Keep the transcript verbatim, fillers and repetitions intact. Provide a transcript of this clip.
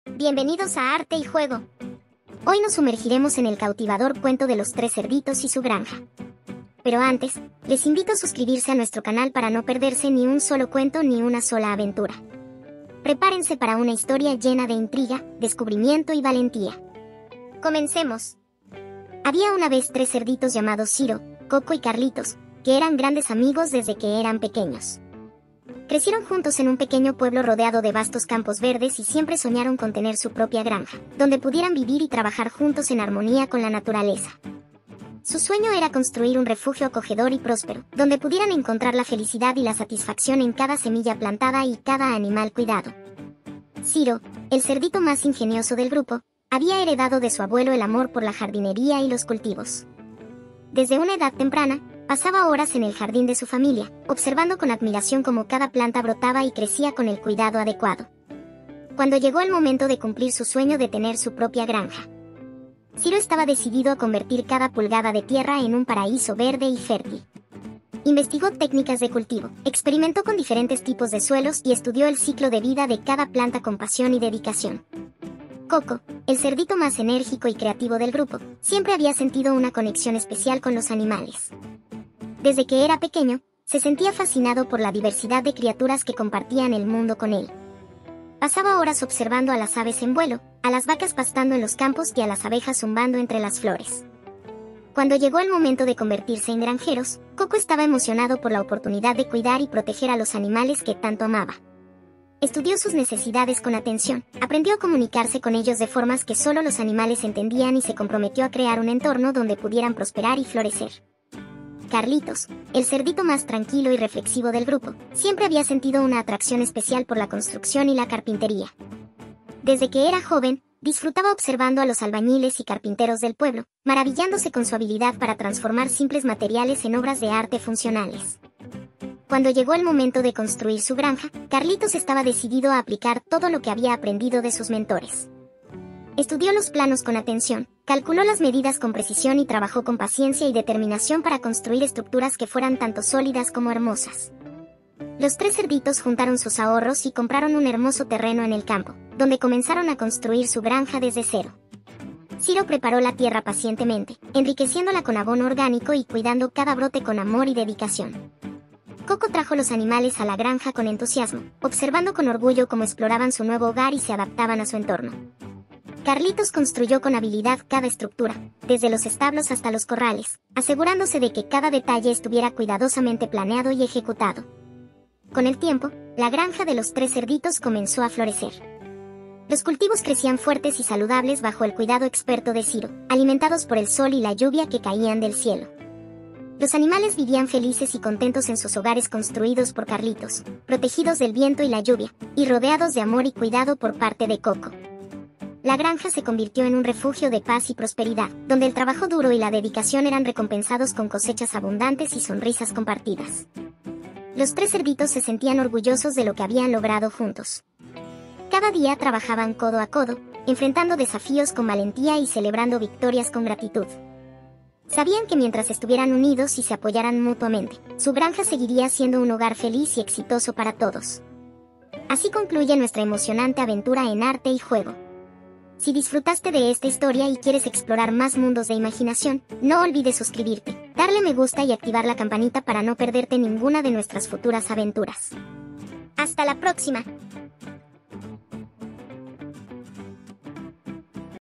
Bienvenidos a Arte y Juego. Hoy nos sumergiremos en el cautivador cuento de los tres cerditos y su granja. Pero antes, les invito a suscribirse a nuestro canal para no perderse ni un solo cuento ni una sola aventura. Prepárense para una historia llena de intriga, descubrimiento y valentía. Comencemos. Había una vez tres cerditos llamados Ciro, Coco y Carlitos, que eran grandes amigos desde que eran pequeños. Crecieron juntos en un pequeño pueblo rodeado de vastos campos verdes y siempre soñaron con tener su propia granja, donde pudieran vivir y trabajar juntos en armonía con la naturaleza. Su sueño era construir un refugio acogedor y próspero, donde pudieran encontrar la felicidad y la satisfacción en cada semilla plantada y cada animal cuidado. Ciro, el cerdito más ingenioso del grupo, había heredado de su abuelo el amor por la jardinería y los cultivos. Desde una edad temprana, pasaba horas en el jardín de su familia, observando con admiración cómo cada planta brotaba y crecía con el cuidado adecuado. Cuando llegó el momento de cumplir su sueño de tener su propia granja, Ciro estaba decidido a convertir cada pulgada de tierra en un paraíso verde y fértil. Investigó técnicas de cultivo, experimentó con diferentes tipos de suelos y estudió el ciclo de vida de cada planta con pasión y dedicación. Coco, el cerdito más enérgico y creativo del grupo, siempre había sentido una conexión especial con los animales. Desde que era pequeño, se sentía fascinado por la diversidad de criaturas que compartían el mundo con él. Pasaba horas observando a las aves en vuelo, a las vacas pastando en los campos y a las abejas zumbando entre las flores. Cuando llegó el momento de convertirse en granjeros, Coco estaba emocionado por la oportunidad de cuidar y proteger a los animales que tanto amaba. Estudió sus necesidades con atención, aprendió a comunicarse con ellos de formas que solo los animales entendían y se comprometió a crear un entorno donde pudieran prosperar y florecer. Carlitos, el cerdito más tranquilo y reflexivo del grupo, siempre había sentido una atracción especial por la construcción y la carpintería. Desde que era joven, disfrutaba observando a los albañiles y carpinteros del pueblo, maravillándose con su habilidad para transformar simples materiales en obras de arte funcionales. Cuando llegó el momento de construir su granja, Carlitos estaba decidido a aplicar todo lo que había aprendido de sus mentores. Estudió los planos con atención, calculó las medidas con precisión y trabajó con paciencia y determinación para construir estructuras que fueran tanto sólidas como hermosas. Los tres cerditos juntaron sus ahorros y compraron un hermoso terreno en el campo, donde comenzaron a construir su granja desde cero. Ciro preparó la tierra pacientemente, enriqueciéndola con abono orgánico y cuidando cada brote con amor y dedicación. Coco trajo los animales a la granja con entusiasmo, observando con orgullo cómo exploraban su nuevo hogar y se adaptaban a su entorno. Carlitos construyó con habilidad cada estructura, desde los establos hasta los corrales, asegurándose de que cada detalle estuviera cuidadosamente planeado y ejecutado. Con el tiempo, la granja de los tres cerditos comenzó a florecer. Los cultivos crecían fuertes y saludables bajo el cuidado experto de Ciro, alimentados por el sol y la lluvia que caían del cielo. Los animales vivían felices y contentos en sus hogares construidos por Carlitos, protegidos del viento y la lluvia, y rodeados de amor y cuidado por parte de Coco. La granja se convirtió en un refugio de paz y prosperidad, donde el trabajo duro y la dedicación eran recompensados con cosechas abundantes y sonrisas compartidas. Los tres cerditos se sentían orgullosos de lo que habían logrado juntos. Cada día trabajaban codo a codo, enfrentando desafíos con valentía y celebrando victorias con gratitud. Sabían que mientras estuvieran unidos y se apoyaran mutuamente, su granja seguiría siendo un hogar feliz y exitoso para todos. Así concluye nuestra emocionante aventura en Arte y Juego. Si disfrutaste de esta historia y quieres explorar más mundos de imaginación, no olvides suscribirte, darle me gusta y activar la campanita para no perderte ninguna de nuestras futuras aventuras. ¡Hasta la próxima!